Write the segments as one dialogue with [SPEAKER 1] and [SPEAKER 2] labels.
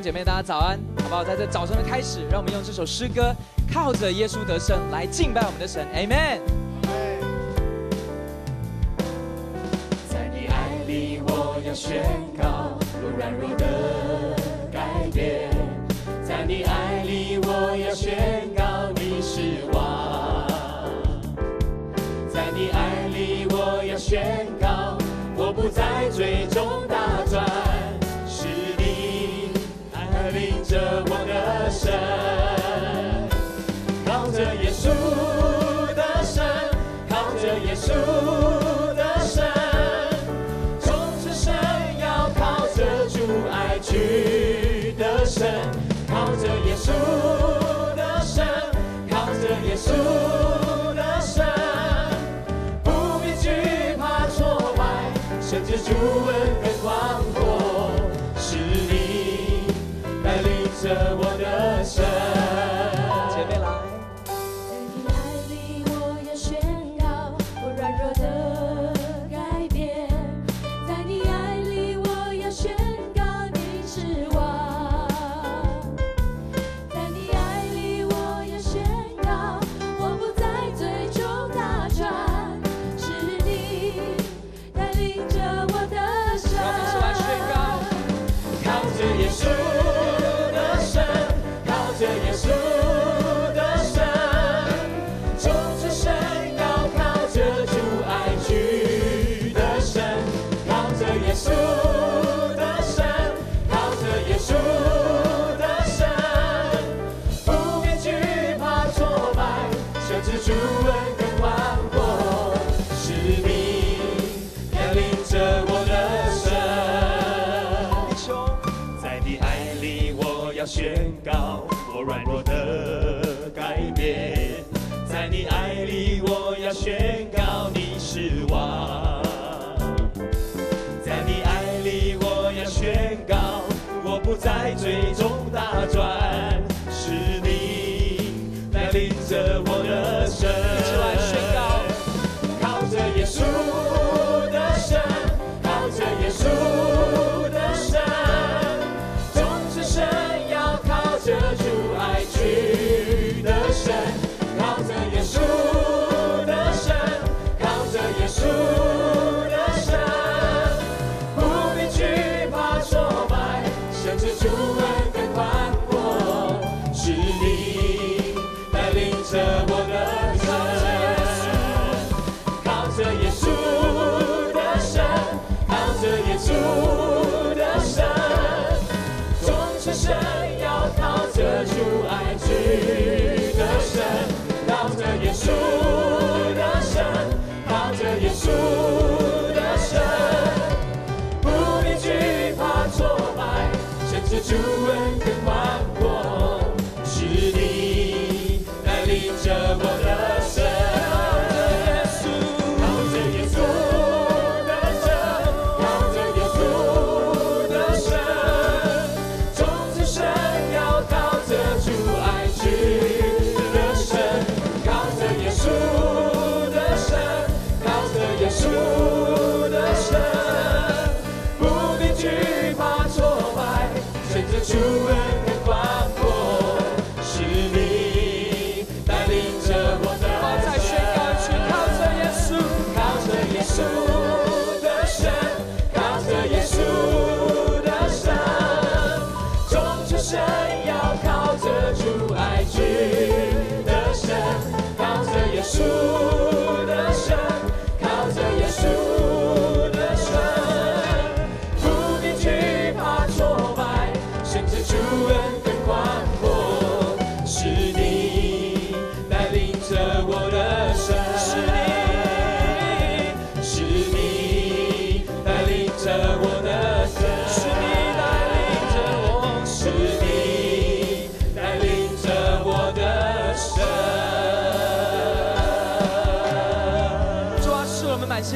[SPEAKER 1] 姐妹，大家早安，好不好？在这早晨的开始，让我们用这首诗歌，靠着耶稣得胜来敬拜我们的神 ，Amen。
[SPEAKER 2] 在你爱里，我要宣告我软弱的改变。在你爱里，我要宣告你是王。在你爱里，我要宣告我不再追踪打转。 领着我的神，靠着耶稣的神，靠着耶稣的神，众子神要靠着主爱去的神，靠着耶稣的神，靠着耶稣的神，不必惧怕挫败，甚至主恩更广阔，是你。 带领着我的神，
[SPEAKER 1] 姐妹来。
[SPEAKER 3] 在你爱里，我要宣告我软弱的改变。在你爱里，我要宣告你是王。在你爱里，我要宣告我不再追逐打转，是你带领着我的神。
[SPEAKER 1] 让我们一起来宣告，
[SPEAKER 2] 靠着耶稣。 靠着耶稣的神，众子神要靠着主爱去的神，靠着耶稣的神，靠着耶稣的神，不必惧怕挫败，甚至主恩更广阔，是你带领着我的神。在你爱里，我要宣告。 我软弱的改变，在你爱里，我要宣告你是王。在你爱里，我要宣告，我不再追踪打转，是你带领着我的神。
[SPEAKER 1] 一起来宣告，
[SPEAKER 2] 靠着耶稣的神，靠着耶稣的神，众子神要靠着主。 爱去的神，靠着耶稣的神，靠着耶稣的神，不必惧怕挫败，甚至主恩更广阔，是你带领着我的神，靠着耶稣的神，靠着耶稣的神，众子神要靠着主。 爱去的神，靠着耶稣的神，靠着耶稣的神，不必惧怕挫败，甚至主恩更广阔，是你带领着我的神。靠着耶稣的神，靠着耶稣的神，众子神要靠着主。 耶稣的神，不必惧怕挫败，甚至主恩更广阔，是你带领着我的神。
[SPEAKER 1] 再宣告一句，靠着耶稣，
[SPEAKER 2] 靠着耶稣的神，靠着耶稣的神，众子神要靠着主爱去的神，靠着耶稣的神。 靠着耶稣的神，不必惧怕挫败，甚至主恩更广阔，是你带领着我的神，是你带领着我的神，是你带领着我，是你带领着我的神。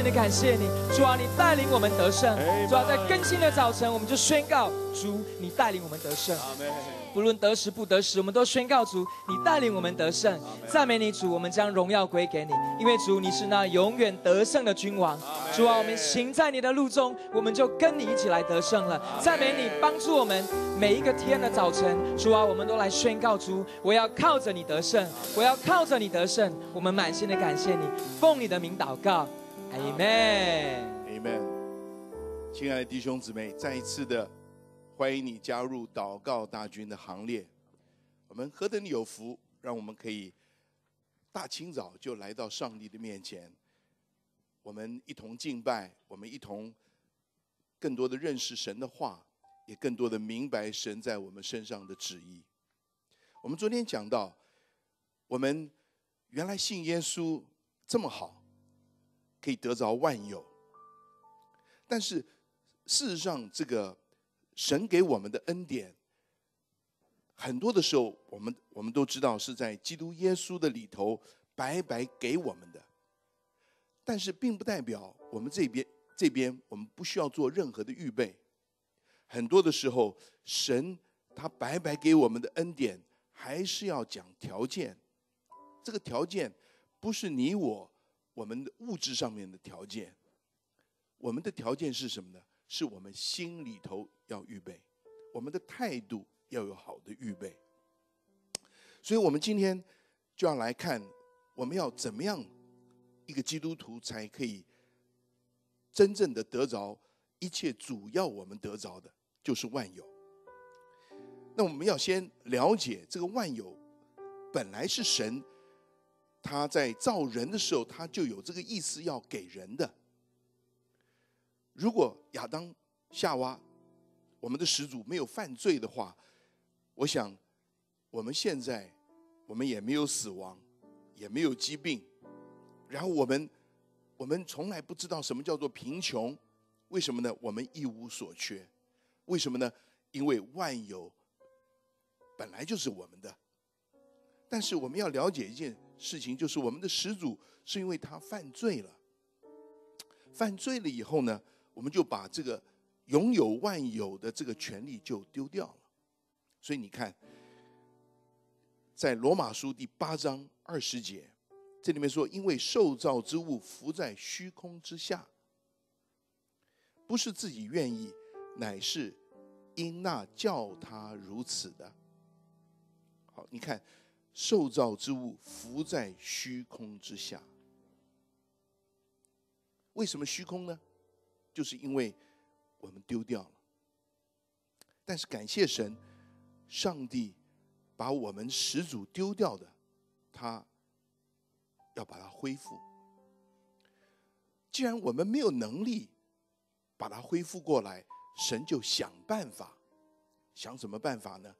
[SPEAKER 1] 的感谢你，主啊，你带领我们得胜。主啊，在更新的早晨，我们就宣告主，你带领我们得胜。不论得时不得时，我们都宣告主，你带领我们得胜。赞美你主，我们将荣耀归给你，因为主你是那永远得胜的君王。主啊，我们行在你的路中，我们就跟你一起来得胜了。赞美你，帮助我们每一个天的早晨，主啊，我们都来宣告主，我要靠着你得胜，我要靠着你得胜。我们满心的感谢你，奉你的名祷告，阿门。
[SPEAKER 4] 阿门。亲爱的弟兄姊妹，再一次的欢迎你加入祷告大军的行列。我们何等有福，让我们可以大清早就来到上帝的面前，我们一同敬拜，我们一同更多的认识神的话，也更多的明白神在我们身上的旨意。我们昨天讲到，我们原来信耶稣这么好，可以得着万有，但是事实上这个神给我们的恩典，很多的时候我们都知道是在基督耶稣的里头白白给我们的，但是并不代表我们这边我们不需要做任何的预备。很多的时候神他白白给我们的恩典还是要讲条件，这个条件不是你我们的物质上面的条件，我们的条件是什么呢？是我们心里头要预备，我们的态度要有好的预备。所以我们今天就要来看，我们要怎么样一个基督徒才可以真正的得着一切主要我们得着的，就是万有。那我们要先了解这个万有本来是神他在造人的时候他就有这个意思要给人的。如果亚当夏娃我们的始祖没有犯罪的话，我想我们现在我们也没有死亡，也没有疾病，然后我们从来不知道什么叫做贫穷。为什么呢？我们一无所缺。为什么呢？因为万有本来就是我们的。但是我们要了解一件事情，就是我们的始祖是因为他犯罪了，犯罪了以后呢，我们就把这个拥有万有的这个权利就丢掉了。所以你看，在罗马书第8章20节，这里面说，因为受造之物伏在虚空之下，不是自己愿意，乃是因那叫他如此的。好，你看，受造之物伏在虚空之下，为什么虚空呢？就是因为我们丢掉了。但是感谢神，上帝把我们始祖丢掉的，他要把它恢复。既然我们没有能力把它恢复过来，神就想办法。想什么办法呢？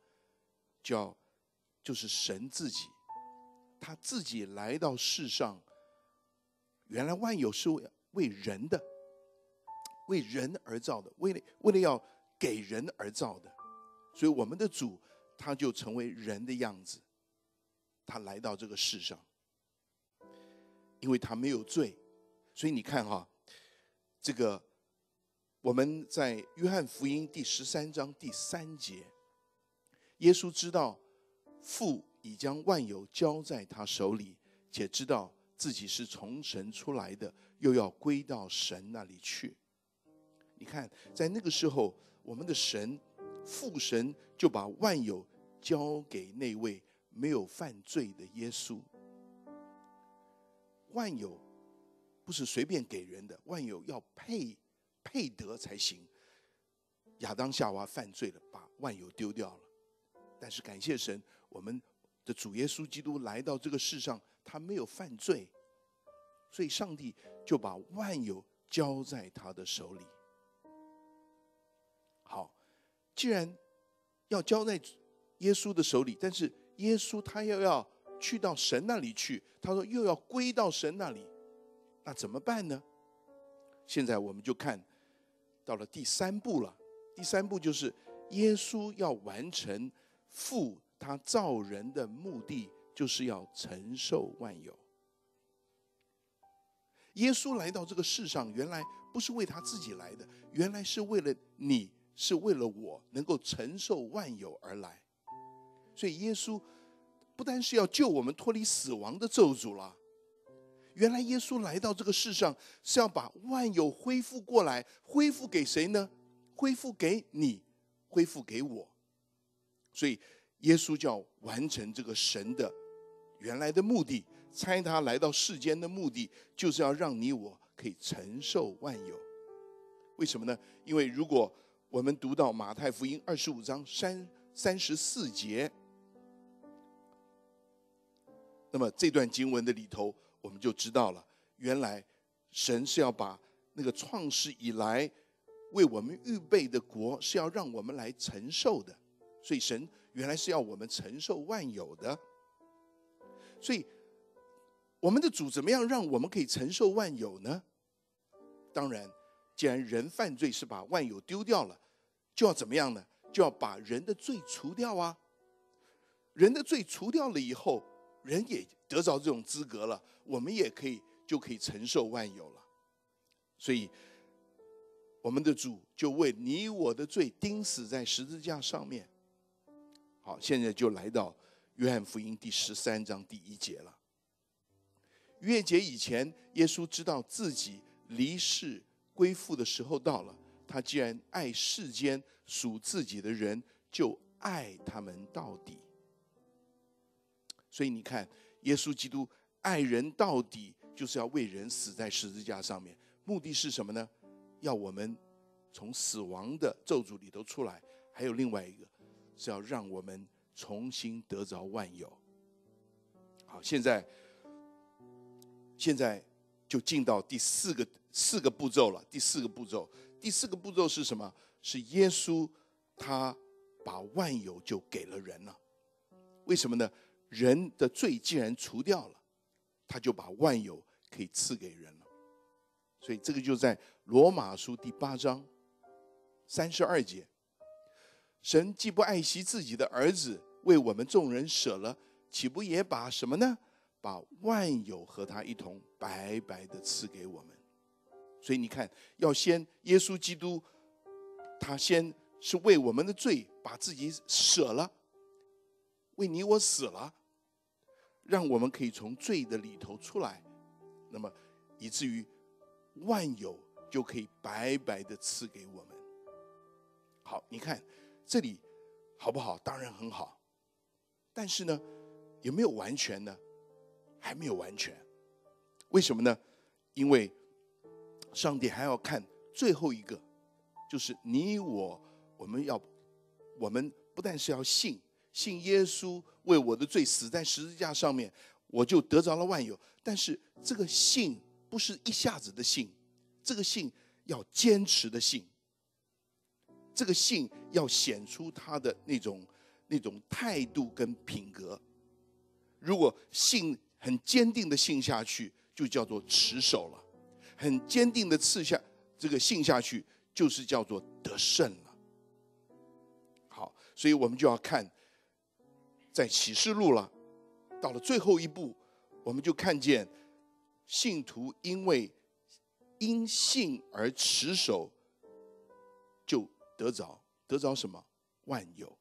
[SPEAKER 4] 就是神自己，他自己来到世上。原来万有是为人的，为人而造的，为了要给人而造的。所以我们的主他就成为人的样子，他来到这个世上。因为他没有罪，所以你看这个我们在约翰福音第13章第3节，耶稣知道父已将万有交在他手里，且知道自己是从神出来的，又要归到神那里去。你看，在那个时候，我们的神父神就把万有交给那位没有犯罪的耶稣。万有不是随便给人的，万有要配得才行。亚当夏娃犯罪了，把万有丢掉了。但是感谢神，我们的主耶稣基督来到这个世上，他没有犯罪，所以上帝就把万有交在他的手里。好，既然要交在耶稣的手里，但是耶稣他又要去到神那里去，他说又要归到神那里，那怎么办呢？现在我们就看到了第3步了。第3步就是耶稣要完成父他造人的目的，就是要承受万有。 耶稣来到这个世上，原来不是为他自己来的，原来是为了你，是为了我能够承受万有而来。所以耶稣不单是要救我们脱离死亡的咒诅了，原来耶稣来到这个世上是要把万有恢复过来，恢复给谁呢？恢复给你，恢复给我。所以耶稣就要完成这个神的原来的目的，差他来到世间的目的，就是要让你我可以承受万有。为什么呢？因为如果我们读到马太福音25章34节，那么这段经文的里头，我们就知道了，原来神是要把那个创世以来为我们预备的国，是要让我们来承受的。所以神原来是要我们承受万有的。所以我们的主怎么样让我们可以承受万有呢？当然，既然人犯罪是把万有丢掉了，就要怎么样呢？就要把人的罪除掉啊。人的罪除掉了以后，人也得着这种资格了，我们也就可以承受万有了。所以我们的主就为你我的罪钉死在十字架上面。好，现在就来到约翰福音第13章第1节了。逾越节以前，耶稣知道自己离世归父的时候到了，他既然爱世间属自己的人，就爱他们到底。所以你看，耶稣基督爱人到底，就是要为人死在十字架上面。目的是什么呢？要我们从死亡的咒诅里头出来，还有另外一个是要让我们重新得着万有。好，现在就进到第四个步骤了。第四个步骤是什么？是耶稣他把万有就给了人了。为什么呢？人的罪既然除掉了，他就把万有可以赐给人了。所以这个就在罗马书第8章32节，神既不爱惜自己的儿子，为我们众人舍了，岂不也把什么呢？把万有和他一同白白的赐给我们。所以你看，要先耶稣基督，他先是为我们的罪把自己舍了，为你我死了，让我们可以从罪的里头出来，那么以至于万有就可以白白的赐给我们。好，你看这里好不好？当然很好，但是呢，有没有完全呢？还没有完全。为什么呢？因为上帝还要看最后一个，就是你我们不但是要信耶稣为我的罪死在十字架上面，我就得着了万有。但是这个信不是一下子的信，这个信要坚持的信，这个信要显出他的那种态度跟品格。如果信很坚定的信下去，就叫做持守了；很坚定的这个信下去，就是叫做得胜了。好，所以我们就要看在启示录了，到了最后一步，我们就看见信徒因信而持守，就得着什么？万有。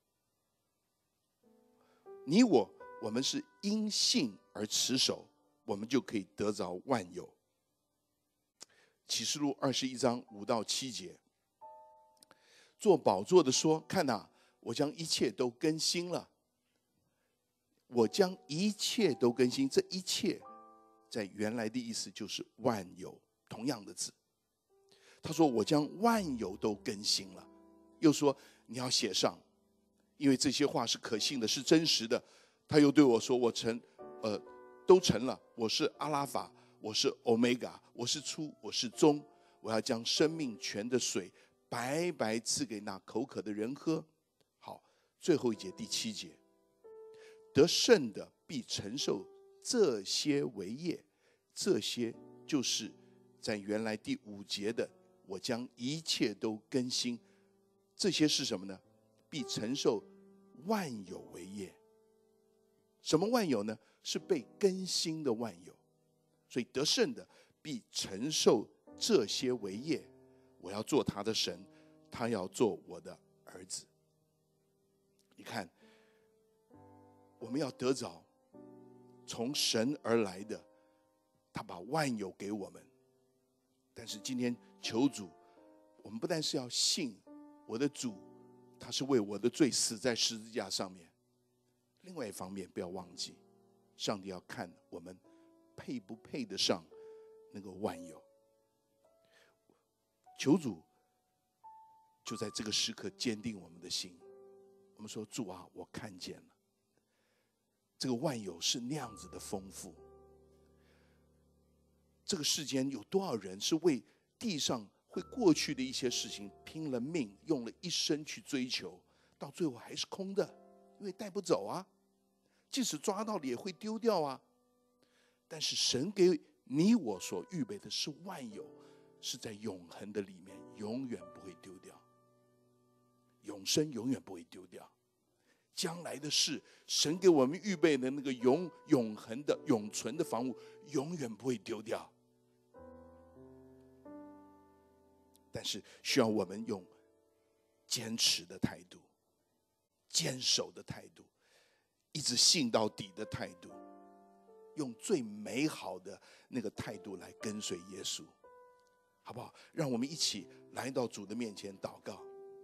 [SPEAKER 4] 你我们是因信而持守，我们就可以得着万有。启示录21章5到7节，坐宝座的说：看哪，我将一切都更新了。我将一切都更新，这一切在原来的意思就是万有，同样的字。他说我将万有都更新了，又说你要写上，因为这些话是可信的，是真实的。他又对我说，我都成了，我是阿拉法，我是欧米伽，我是初，我是终，我要将生命泉的水白白赐给那口渴的人喝。好，最后一节第7节，得胜的必承受这些为业。这些就是在原来第5节的我将一切都更新。这些是什么呢？必承受万有为业。什么万有呢？是被更新的万有。所以得胜的必承受这些为业。我要做他的神，他要做我的儿子。你看，我们要得着从神而来的，他把万有给我们。但是今天求主，我们不但是要信我的主，他是为我的罪死在十字架上面，另外一方面不要忘记，上帝要看我们配不配得上那个万有。求主就在这个时刻坚定我们的心。我们说，主啊，我看见了这个万有是那样子的丰富。这个世间有多少人是为地上会过去的一些事情拼了命，用了一生去追求，到最后还是空的，因为带不走啊，即使抓到了也会丢掉啊。但是神给你我所预备的是万有，是在永恒的里面，永远不会丢掉，永生永远不会丢掉。将来的事，神给我们预备的那个永恒的永存的房屋，永远不会丢掉。但是需要我们用坚持的态度，坚守的态度，一直信到底的态度，用最美好的那个态度来跟随耶稣，好不好？让我们一起来到主的面前祷告。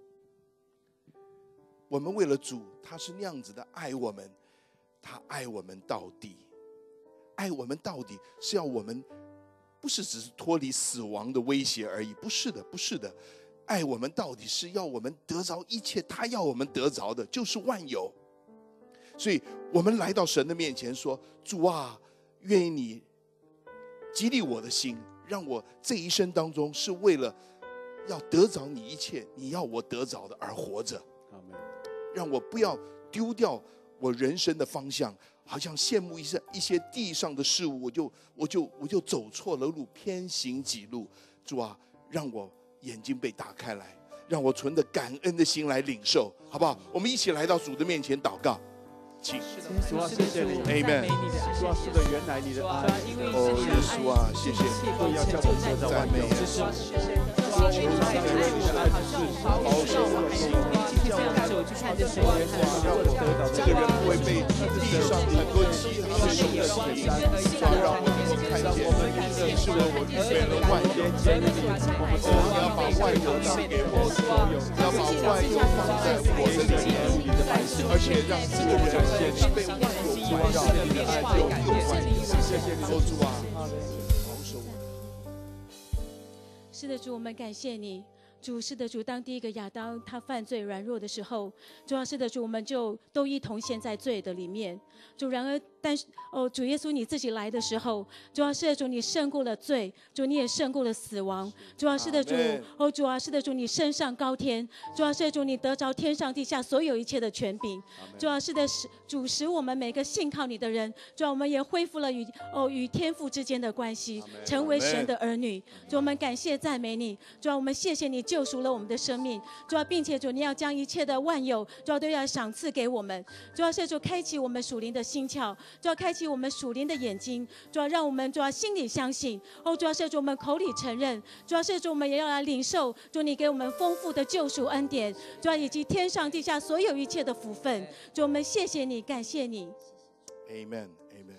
[SPEAKER 4] 我们为了主，他是那样子的爱我们，他爱我们到底，爱我们到底是要我们不是只是脱离死亡的威胁而已，不是的，不是的，爱我们到底是要我们得着一切他要我们得着的，就是万有。所以我们来到神的面前说，主啊，愿意你激励我的心，让我这一生当中是为了要得着你一切你要我得着的而活着。让我不要丢掉我人生的方向，好像羡慕一些地上的事物，我就走错了路，偏行己路。主啊，让我眼睛被打开来，让我存着感恩的心来领受，好不好？我们一起来到主的面前祷告，请。
[SPEAKER 2] 主啊，谢谢你
[SPEAKER 4] Amen。
[SPEAKER 2] 主啊，是的，原来你的爱，
[SPEAKER 4] 哦，耶稣啊，谢谢你，
[SPEAKER 2] 都要叫我们得到万有。求你的爱是保守我的心，让我得到
[SPEAKER 4] 这个人不会被地上很多其他的事情，让我们能够看见，是为我预备了万有。哦，你要把万有赐给我，你要把万有放在我的里面，而且让这个人是被万有环绕，你的爱永永万有。谢谢你，主啊，保守我。
[SPEAKER 3] 是的，主，我们感谢你。主，是的，主，当第一个亚当他犯罪软弱的时候，主要是的，主，我们就都一同陷在罪的里面。主，然而但是主耶稣你自己来的时候，主要是的主，你胜过了罪，主你也胜过了死亡。主要是的主，主要是的主，你升上高天。主要是的主，你得着天上地下所有一切的权柄。主要是的主，使我们每个信靠你的人，主要我们也恢复了与天父之间的关系，成为神的儿女。主，我们感谢赞美你。主要我们谢谢你救赎了我们的生命。主要并且主，你要将一切的万有，主要都要赏赐给我们。主要是主开启我们属灵的心窍，主要开启我们属灵的眼睛，主要让我们主要心里相信，主要是主我们口里承认，主要是主我们也要来领受主你给我们丰富的救赎恩典，主要以及天上地下所有一切的福分。主，我们谢谢你，感谢你。
[SPEAKER 4] Amen， Amen。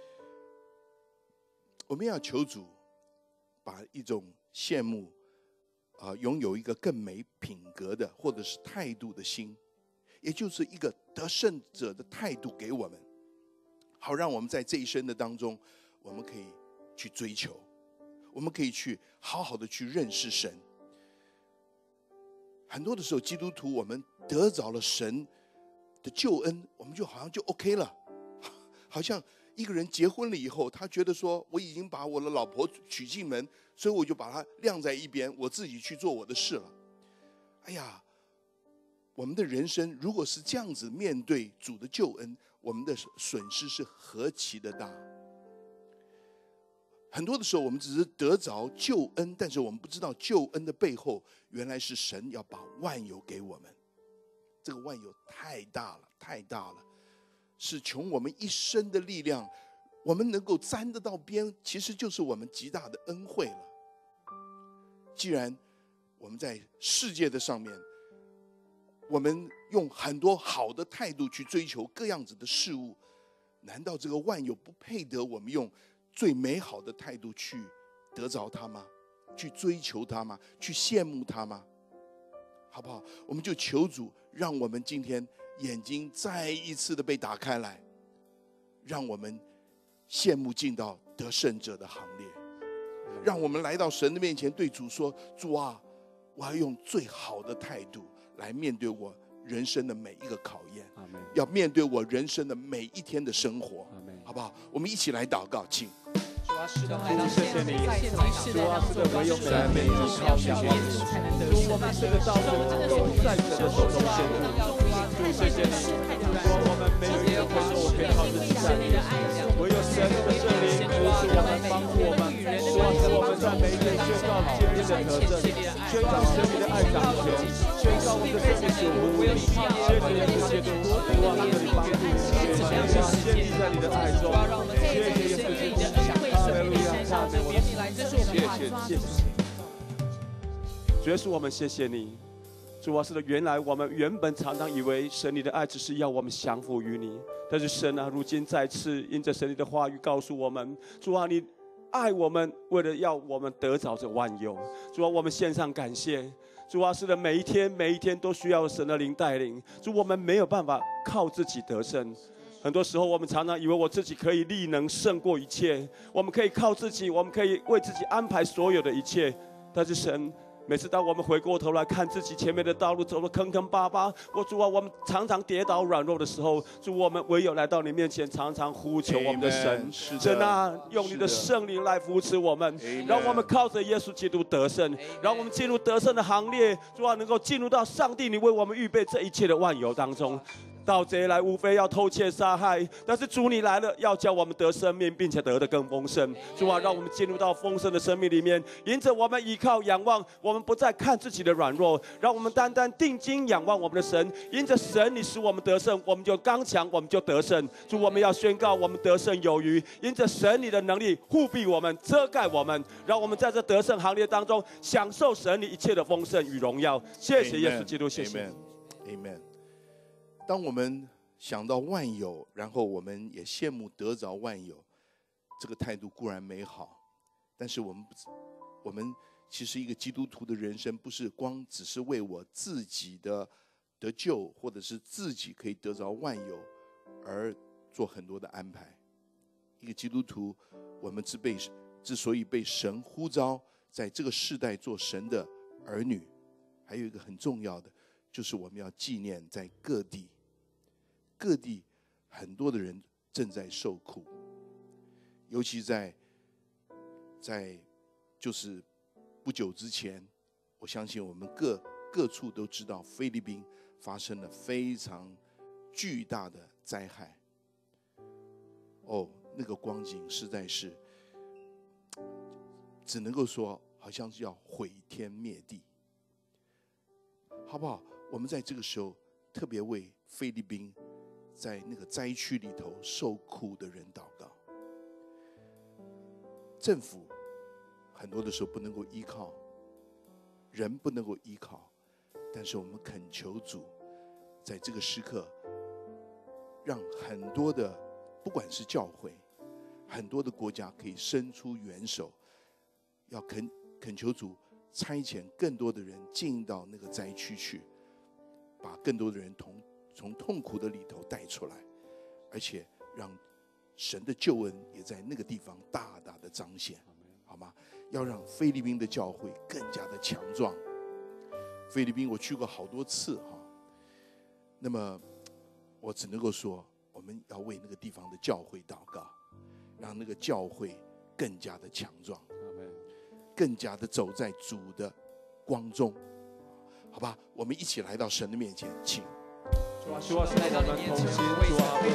[SPEAKER 4] 我们要求主把一种羡慕拥有一个更美品格的或者是态度的心，也就是一个得胜者的态度给我们，好让我们在这一生的当中，我们可以去追求，我们可以去好好的去认识神。很多的时候基督徒我们得着了神的救恩，我们就好像就 OK 了，好像一个人结婚了以后，他觉得说我已经把我的老婆娶进门，所以我就把它晾在一边，我自己去做我的事了。哎呀，我们的人生如果是这样子面对主的救恩，我们的损失是何其的大。很多的时候我们只是得着救恩，但是我们不知道救恩的背后原来是神要把万有给我们。这个万有太大了，太大了，是穷我们一生的力量我们能够沾得到边，其实就是我们极大的恩惠了。既然我们在世界的上面，我们用很多好的态度去追求各样子的事物，难道这个万有不配得我们用最美好的态度去得着它吗？去追求它吗？去羡慕它吗？好不好？我们就求主，让我们今天眼睛再一次的被打开来，让我们羡慕进到得胜者的行列，让我们来到神的面前，对主说：主啊，我要用最好的态度来面对我人生的每一个考验，要面对我人生的每一天的生活，好不好？我们一起来祷告，请。
[SPEAKER 1] 主啊，是的，谢谢你，
[SPEAKER 2] 主啊，是的，唯有每一每一靠仰望你，主，我们这个道路能够在神的手中显露。主，谢谢你，主，我们没有一个回头，我可以靠自己站立，唯有神的圣灵，主，我们帮助我们，主啊，使我们在每一天宣告今天的得胜，宣告神你的爱掌权，宣告我们的生命有福无虑，谢谢你，谢谢主，主啊，你的帮助，谢谢你，建立在你的爱中，谢谢耶稣基督。谢谢主耶稣，我们谢谢你。主啊，是的，原来我们原本常常以为神你的爱只是要我们降服于你，但是神啊，如今再次因着神你的话语告诉我们，主啊，你爱我们，为了要我们得着这万有。主啊，我们献上感谢。主啊，是的，每一天都需要神的灵带领。主，我们没有办法靠自己得胜。很多时候，我们常常以为我自己可以力能胜过一切，我们可以靠自己，我们可以为自己安排所有的一切。但是神，每次当我们回过头来看自己前面的道路走得坑坑巴巴，主啊，我们常常跌倒软弱的时候，主，我们唯有来到你面前，常常呼求我们的神。神啊，用你的圣灵来扶持我们，让我们靠着耶稣基督得胜，让我们进入得胜的行列。主啊，能够进入到上帝你为我们预备这一切的万有当中。盗贼来无非要偷窃杀害，但是主你来了，要叫我们得生命，并且得的更丰盛。主啊，让我们进入到丰盛的生命里面，因着我们依靠仰望，我们不再看自己的软弱，让我们单单定睛仰望我们的神。因着神你使我们得胜，我们就刚强，我们就得胜。主，我们要宣告我们得胜有余，因着神你的能力护庇我们，遮盖我们，让我们在这得胜行列当中享受神你一切的丰盛与荣耀。谢谢耶稣基督，谢谢。
[SPEAKER 4] Amen。当我们想到万有，然后我们也羡慕得着万有，这个态度固然美好，但是我们其实一个基督徒的人生，不是光只是为我自己的得救，或者是自己可以得着万有而做很多的安排。一个基督徒，我们之所以被神呼召，在这个世代做神的儿女，还有一个很重要的，就是我们要纪念在各地很多的人正在受苦，尤其在就是不久之前，我相信我们各处都知道，菲律宾发生了非常巨大的灾害。那个光景实在是只能够说，好像是要毁天灭地，好不好？我们在这个时候特别为菲律宾在那个灾区里头受苦的人祷告。政府很多的时候不能够依靠，人不能够依靠，但是我们恳求主，在这个时刻，让很多的不管是教会，很多的国家可以伸出援手，要恳求主差遣更多的人进到那个灾区去，把更多的人从痛苦的里头带出来，而且让神的救恩也在那个地方大大的彰显，好吗？要让菲律宾的教会更加的强壮。菲律宾我去过好多次哈，那么我只能够说，我们要为那个地方的教会祷告，让那个教会更加的强壮，更加的走在主的光中，好吧？我们一起来到神的面前，请。
[SPEAKER 2] 主啊，是我们同心，主啊，为在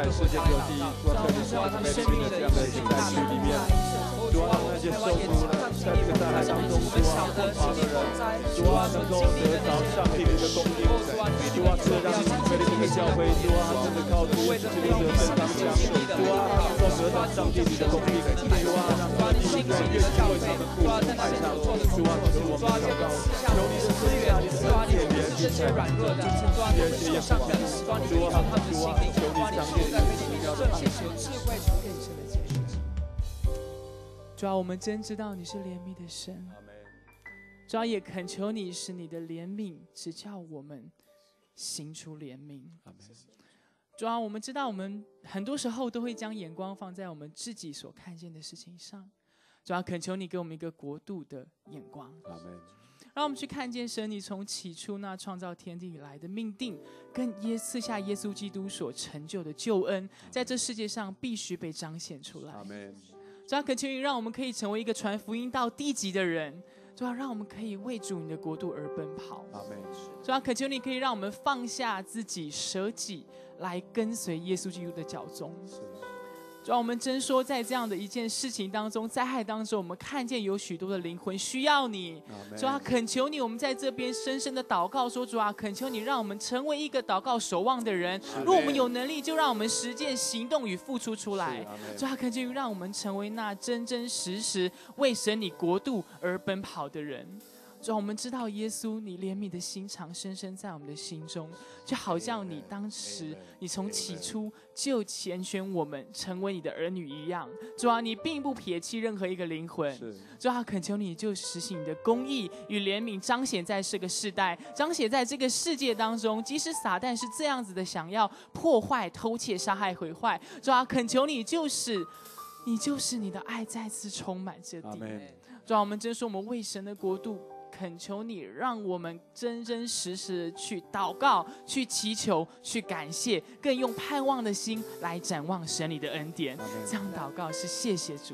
[SPEAKER 5] 世界各地，主啊，特别是在北京的这样的一个灾区里面，主啊，那些受苦的，在这个灾害当中，主啊，奔跑的人，主啊，能够得着上帝的供应，主啊，是让菲律宾的教会，主啊，真的靠主这个得胜刚强，主啊，能够得到上帝的供应，主啊，让我们一个愿意为他们付出爱上，主啊，求我们祷告，求你的资源，你的恩典，这些软弱的，这些也上主啊，主啊，求你彰显你的爱。
[SPEAKER 1] 求智慧从更深的接触。主啊，我们真知道你是怜悯的神。主啊，也恳求你使你的怜悯只叫我们行出怜悯。主啊，我们知道我们很多时候都会将眼光放在我们自己所看见的事情上。主啊，恳求你给我们一个国度的眼光。让我们去看见神，你从起初那创造天地以来的命定，跟赐下耶稣基督所成就的救恩，在这世界上必须被彰显出来。主啊，恳求你让我们可以成为一个传福音到地极的人。主啊，让我们可以为主你的国度而奔跑。主啊，恳求你可以让我们放下自己，舍己，来跟随耶稣基督的脚踪。主啊，我们真说，在这样的一件事情当中，灾害当中，我们看见有许多的灵魂需要你。主啊，恳求你，我们在这边深深的祷告说，主啊，恳求你让我们成为一个祷告守望的人。如果我们有能力，就让我们实践行动与付出出来。主啊，恳求你让我们成为那真真实实为神你国度而奔跑的人。主啊，我们知道耶稣你怜悯的心肠深深在我们的心中，就好像你当时你从起初就拣选我们成为你的儿女一样。主啊，你并不撇弃任何一个灵魂。主啊，恳求你就实行你的公义与怜悯，彰显在这个世代，彰显在这个世界当中。即使撒旦是这样子的想要破坏、偷窃、杀害、毁坏，主啊，恳求你就是你的爱再次充满这地。主啊，我们真说我们为神的国度，恳求你让我们真真实实去祷告，去祈求，去感谢，更用盼望的心来展望神你的恩典。这样祷告是谢谢主。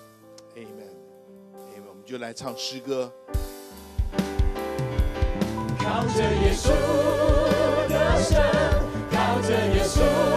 [SPEAKER 4] Amen。 我们就来唱诗歌。
[SPEAKER 2] 靠着耶稣的神，靠着耶稣